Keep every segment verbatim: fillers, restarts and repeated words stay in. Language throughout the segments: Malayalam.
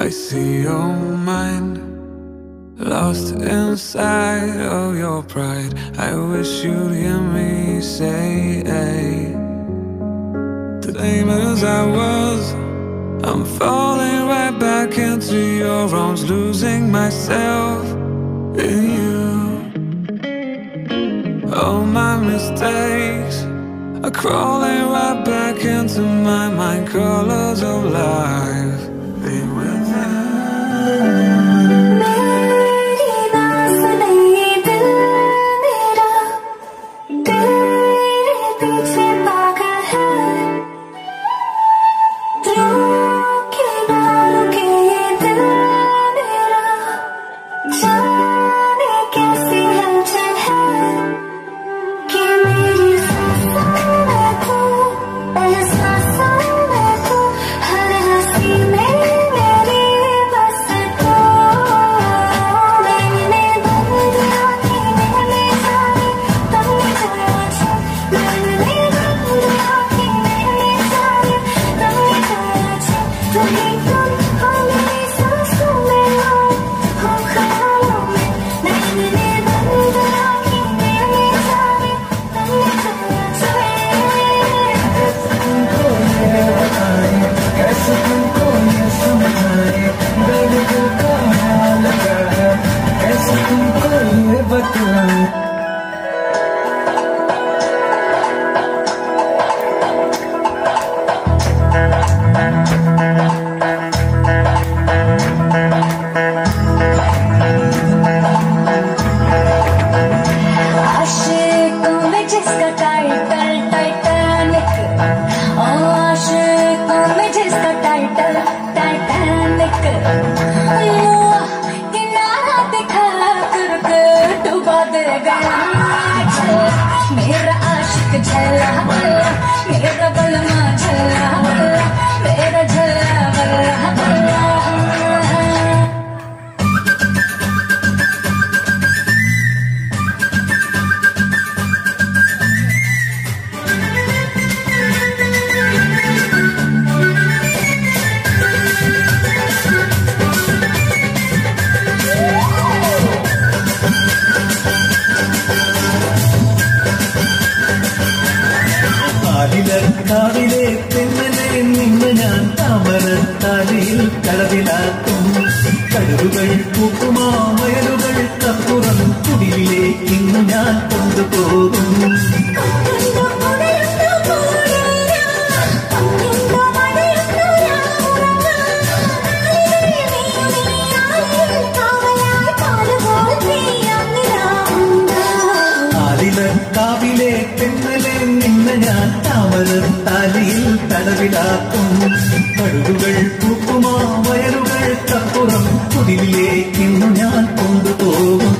I see your mind lost inside of your pride. I wish you'd hear me say, hey. The lame as I was, I'm falling right back into your arms, losing myself in you. All my mistakes are crawling right back into my mind. Colors of life, they within. मेरा आशिक झल्ला बल्ला, मेरा बलमा झल्ला बल्ला, मेरा झल्ला बल्ला बल्ला। കാവിലെ തെന്നലെ നിന്ന് ഞാൻ താമരത്താലിയിൽ കളവിലാക്കും. കടലുകൾ പൂക്കുമാ വയലുകൾക്കപ്പുറം കുടിലേക്ക് ഇന്ന് ഞാൻ കൊണ്ടുപോകും. കാവിലെ തെന്നലെ നിന്ന് ഞാൻ താമരത്താലിയിൽ തടവിലാക്കും. കടുകുകൾ പൂക്കുമാ വയലുകൾക്കപ്പുറം കുടിലേക്ക് ഇന്ന് ഞാൻ കൊണ്ടുപോകും.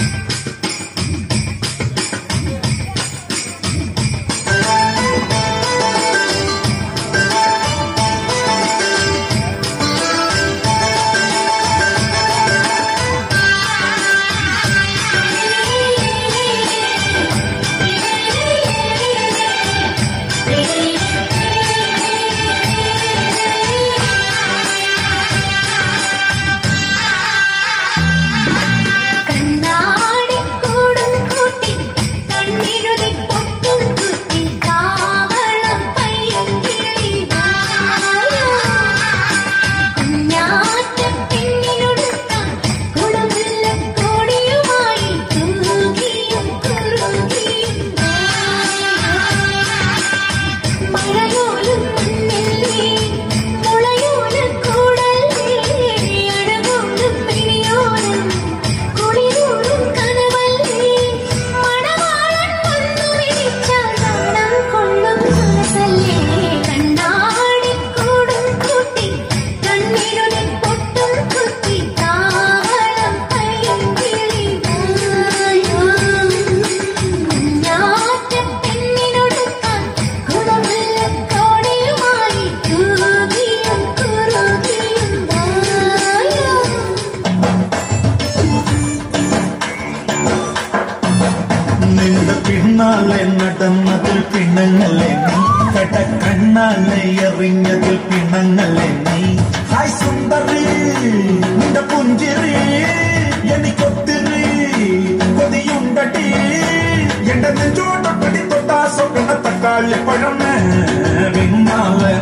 നടന്നതിൽ പിണങ്ങല്ലേ നീ, കട കണ്ണാലെ എറിഞ്ഞതിൽ പിണങ്ങല്ലേ നീ. ഹായ് സുന്ദരി നിന്റെ പുഞ്ചിരി എനിക്കൊത്തിരി കൊതിയുണ്ടടി എന്റെ നെഞ്ചോട്ടൊട്ടടി തൊട്ടാ സ്വപ്ന തക്കാളി പഴമേ പിന്നാലെ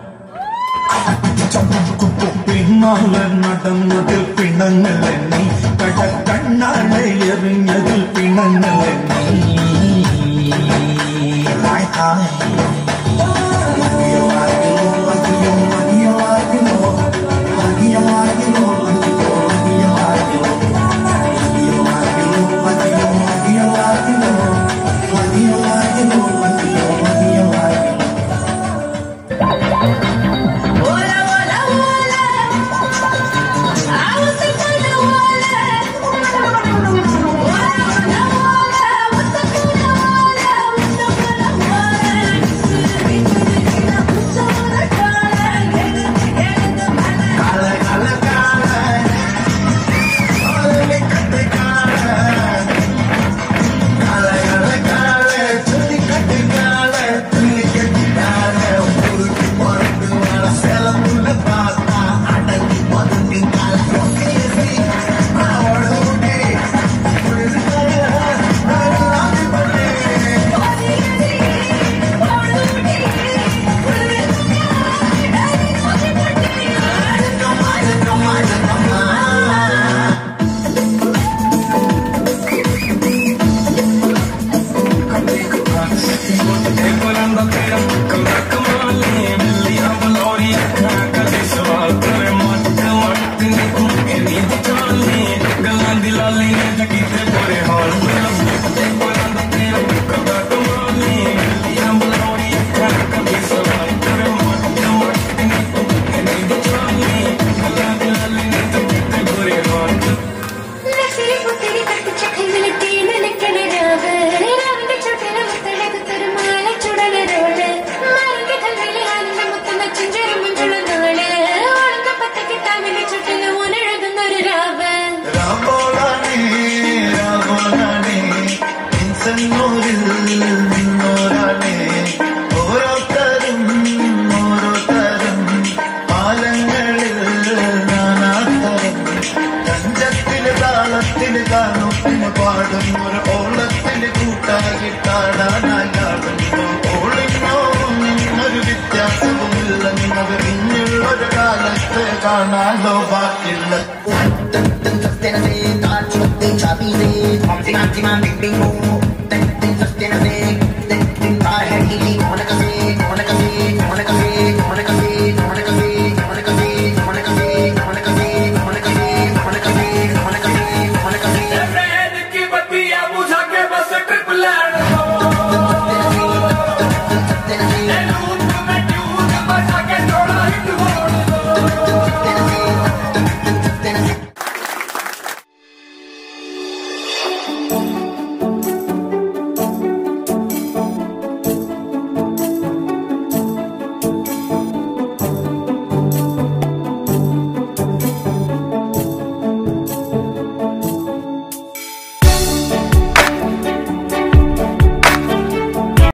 പിന്നാലെ നടന്നതിൽ പിണങ്ങലെ നീ കടക്കണ്ണാളെ എറിഞ്ഞതിൽ പിണങ്ങലെ നീ കാണാലോ ബാക്കിയുള്ള